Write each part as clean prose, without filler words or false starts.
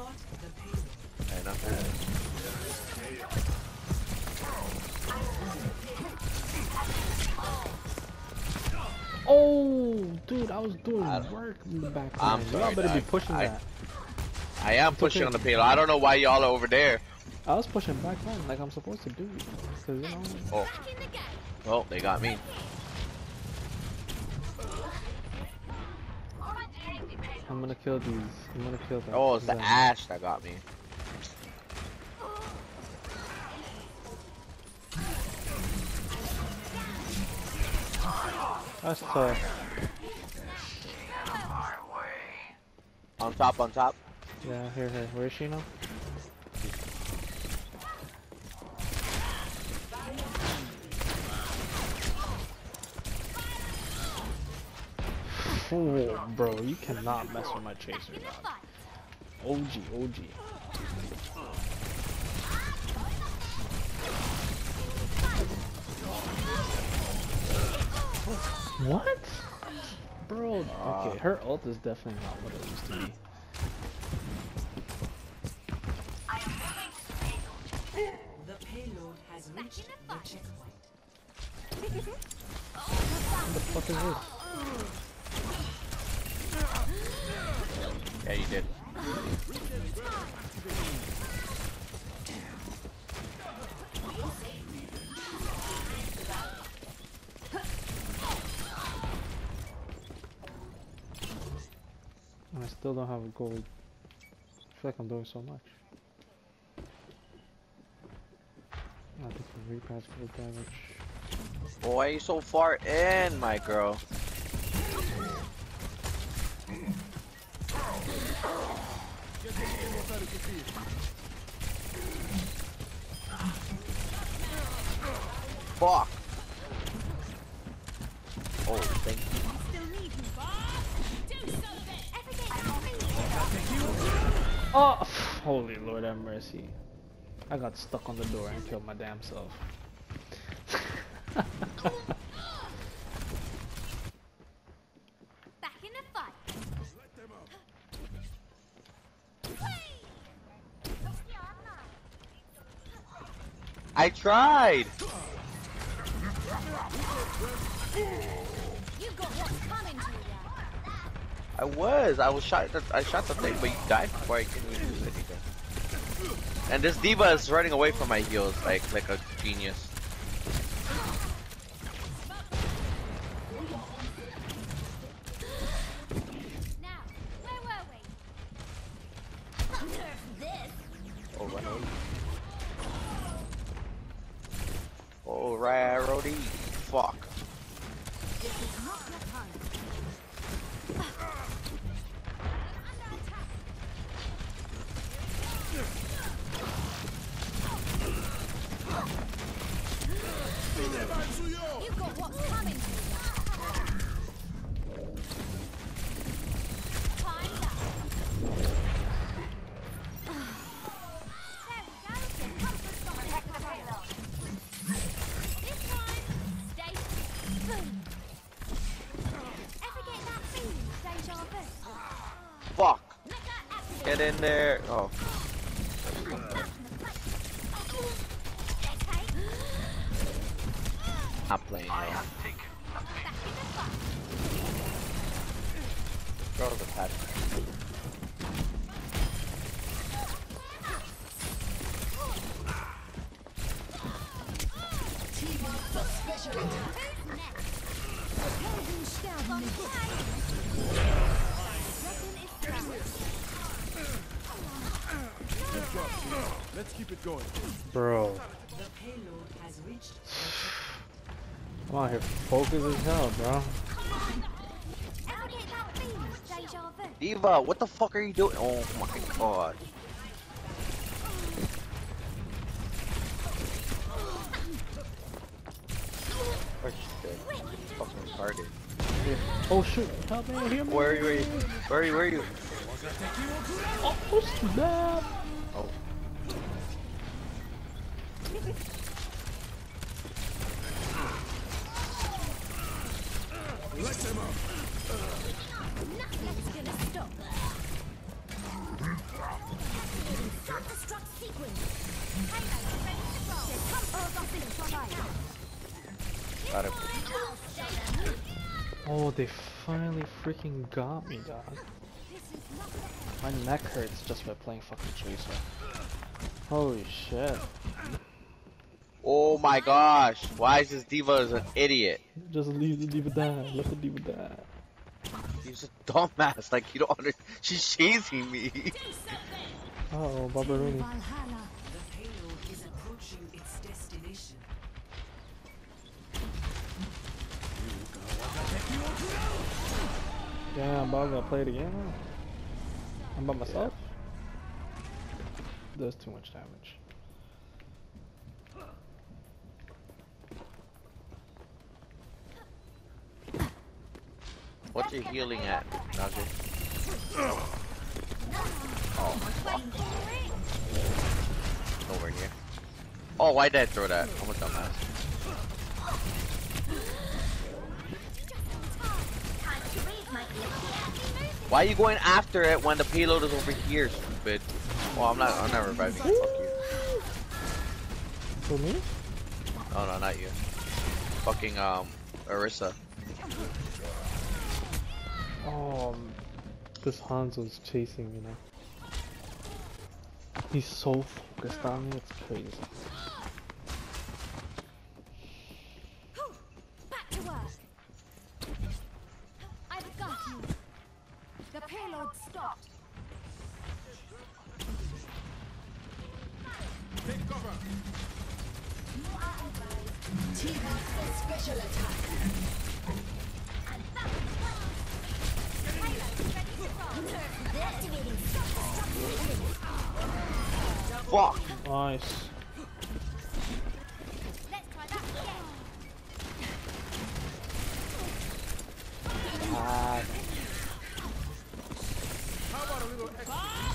And I'm good. Oh, dude, I was doing work back I'm then. sorry, Y'all better be dog. pushing that. I am pushing on the payload. I don't know why y'all are over there. I was pushing back then, like I'm supposed to do. Cause you know. Oh. Well, they got me. I'm gonna kill these. I'm gonna kill them. Oh, it's the Ash that got me. That's tough. On top, on top. Yeah, here. Where is she now? Oh, bro, you cannot mess with my chaser, dog. OG. What? Bro, okay, her ult is definitely not what it used to be. The payload has reached the checkpoint. What the fuck is this? Yeah, you did. I still don't have a gold. I feel like I'm doing so much. I think the repass gold damage. Why are you so far in, my girl? Fuck. Oh, thank you. Oh, holy Lord have mercy. I got stuck on the door and killed my damn self. Back in the fight. I tried. You got what's coming to you. I shot the thing, but you died before I can even do anything. And this diva is running away from my heals like a genius. Now, where were we? Nerf this. Oh, run away. Oh, right, Rody. Fuck. This is not your time. You got what's coming to you. Time's up. There we go. Comfort spot is the payload. This time, stay boom. Ever get that feeling, deja vu? Fuck. Mega activate. Get in there. Oh. Not playing, yo. Throw the patch. Let's keep it going. Bro. The payload has reached the checkpoint. I'm out here focused as hell, bro. Ever get that feeling, deja vu? Diva, what the fuck are you doing? Oh my god. Where's she dead? Fucking retarded. Oh shoot, help me, hear me. Where are you? Where are you? Oh, snap. Oh. Let them up. Nothing's gonna stop. Got him. Oh, they finally freaking got me, dog. My neck hurts just by playing fucking Tracer. Holy shit. Oh my gosh. Why is this diva an idiot? Just leave the diva die. Let the diva die. He's a dumbass. Like, you don't understand. She's chasing me. Uh-oh, Barbaroni. The payload is approaching its destination. Damn, Bob gonna play it again? I'm by myself? Does too much damage. What's your healing at, Nugget? Oh, fuck. Nowhere near. Oh, why did I throw that? I'm a dumbass. Why are you going after it when the payload is over here, stupid? Well, I'm not reviving you. Fuck you. For me? Oh no, not you. Fucking Orisa. Oh, this Hanzo's chasing me now. He's so focused on me, it's crazy. Back to work. I've got you. The payload stopped. Take cover. Special attack. Fuck! Nice. Let's try that again. Ah, How about a little extra?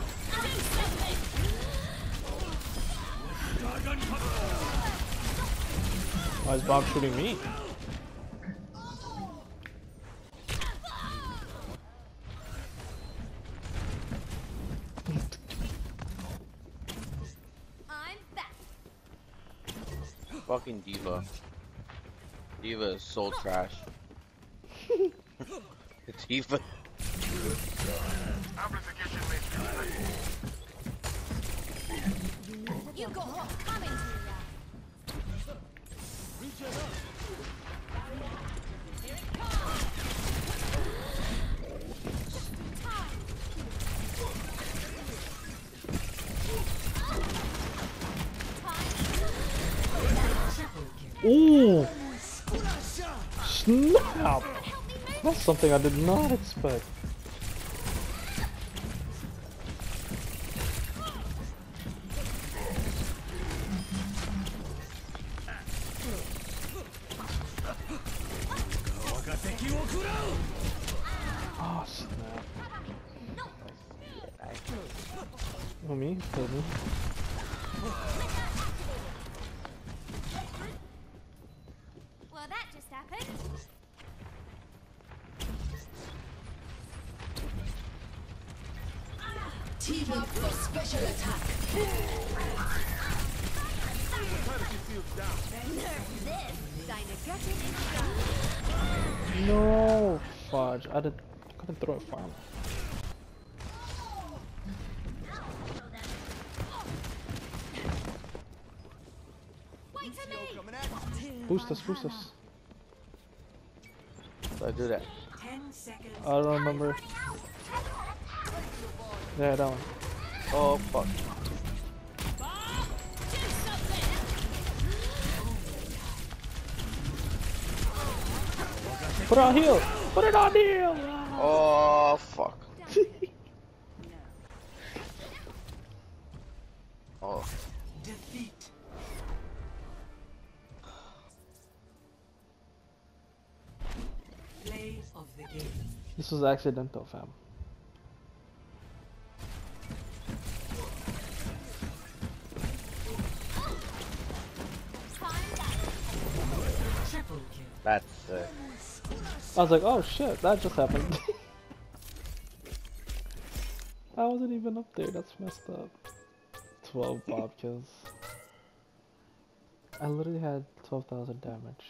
why is Bob shooting me? I'm back. Fucking diva. Diva is so trash. Diva. You got what's coming to you. Here it comes. Ooh! Snap! That's something I did not expect. Oh snap. Oh me? Killed me. Well, that just happened. Team up for special attack. No! Fudge. I couldn't throw a farm. Wait for me. Boost us, boost us. So I do that. 10 seconds. I don't remember. Yeah, that one. Oh fuck. Put it on heal! Put it on heal! Oh fuck. Oh. Defeat. Play of the game. This was accidental, fam. Triple kill. That's sick. I was like, oh shit, that just happened. I wasn't even up there, that's messed up. 12 bob kills. I literally had 12,000 damage.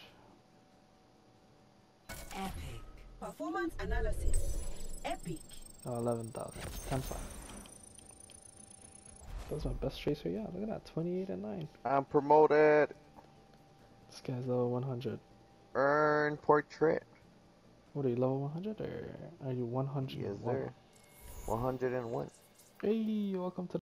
Epic. Performance analysis. Epic. Oh, 11,000. 10-5. That's my best tracer yet. Look at that. 28 and 9. I'm promoted. This guy's level 100. Earn portrait. What are you, level 100 or are you 101? Yes, sir. 101. Hey, welcome to